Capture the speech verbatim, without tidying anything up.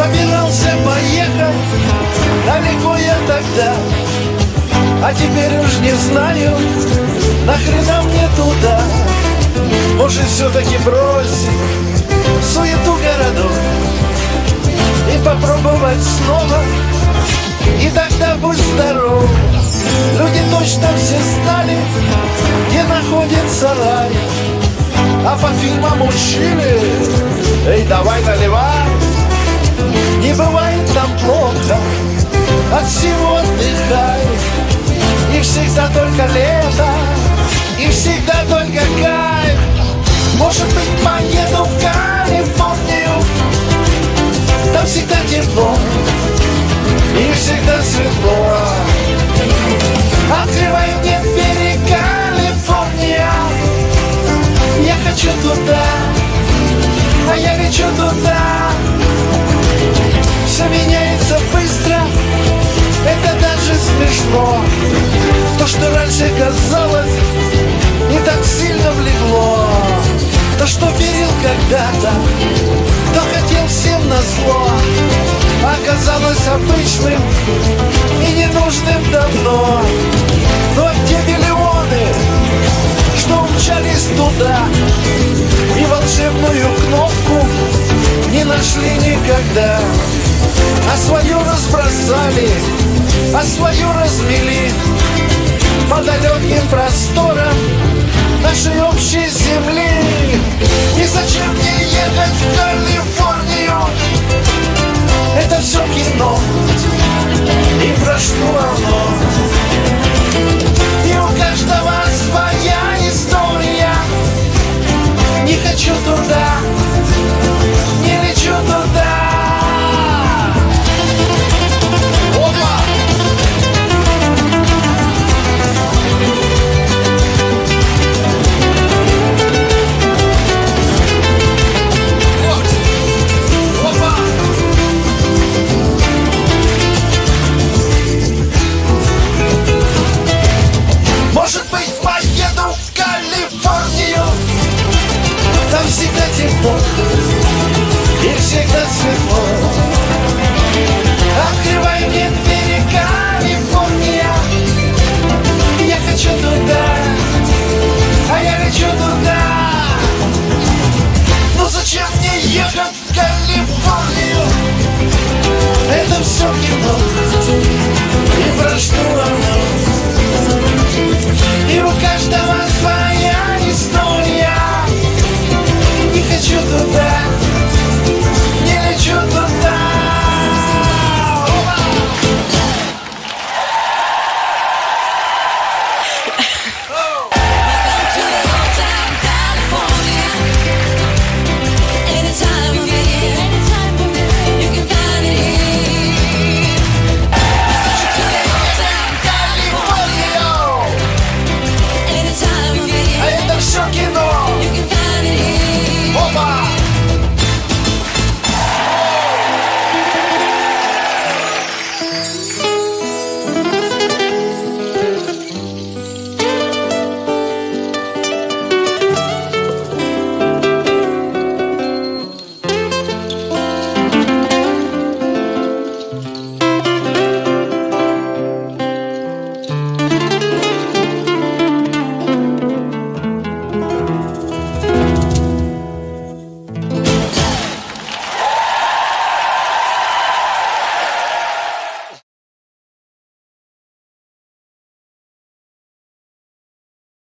собирался поехать далеко я тогда, а теперь уж не знаю, нахрена мне туда. Может, все-таки бросить суету городов и попробовать снова, и тогда будь здоров. Люди точно все знали, где находится рай, а по фильмам учили: эй, давай наливай. Не бывает там плохо, от всего отдыхай. И всегда только лето, и всегда только кайф. Может быть, поеду в Калифорнию, там всегда тепло и всегда светло. Открывай мне двери, Калифорния, я хочу туда, а я лечу туда. Все меняется быстро, это даже смешно. То, что раньше казалось, не так сильно влегло. То, что верил когда-то, то хотел всем назло, оказалось обычным и ненужным давно. Но те миллионы, что умчались туда и волшебную кнопку не нашли никогда, а свое разбросали, а свое размели по далеким просторам